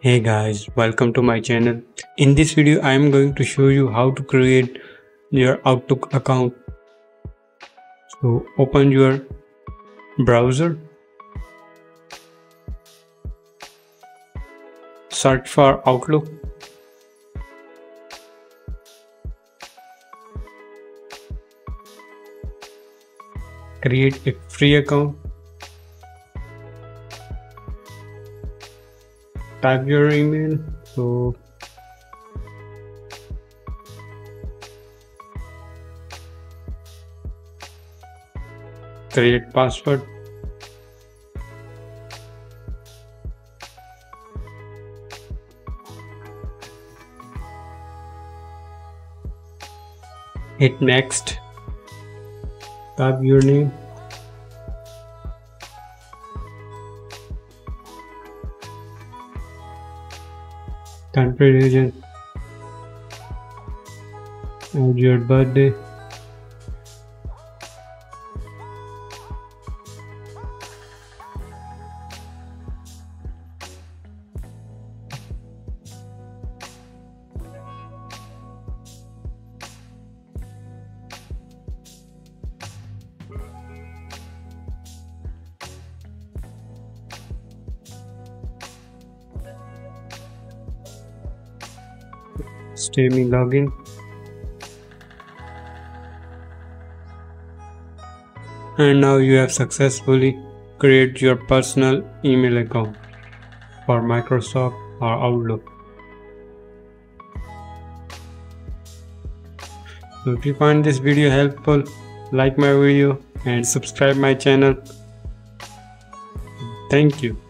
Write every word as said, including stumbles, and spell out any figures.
Hey guys, welcome to my channel. In this video I am going to show you how to create your Outlook account. So open your browser, search for Outlook, create a free account, type your email. So create password, hit next, type your name, country, region, add your birthday, stay me login, and now you have successfully created your personal email account for Microsoft or Outlook. So if you find this video helpful, like my video and subscribe my channel. Thank you.